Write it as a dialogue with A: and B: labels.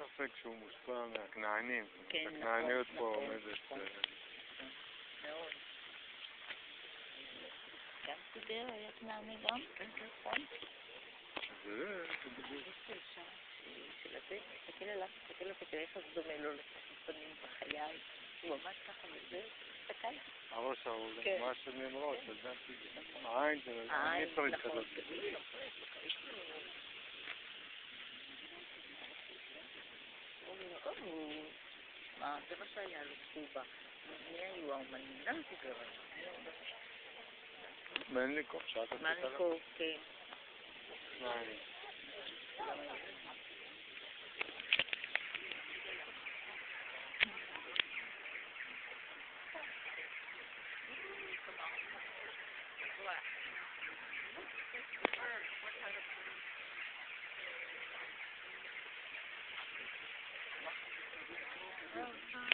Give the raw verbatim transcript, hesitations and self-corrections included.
A: ספק שהוא מושפע מהכנענים.
B: כן,
A: הכנעניות פה
B: נכון,
A: עומדת...
B: נכון. מאוד. גם סידר היה כנעני גם? כן, כן. נכון.
A: זה...
B: של הזה, תסתכל עליו, תסתכל עליו, תראה איך זה דומה לו לפנים בחיי. הוא ממש ככה וזה, תסתכל.
A: הראש ההוא,
B: כן.
A: מה שנמרות, ידעתי. העין זה...
B: העין,
A: אני צריך
B: נכון.
A: כזאת.
B: מה, זה מה שהיה לו סובה. מי היו האומנים? גם סידר היה.
A: מלניקוב, שאת עשית עליו?
B: מלניקוב, כן.
A: שניים.
B: What kind of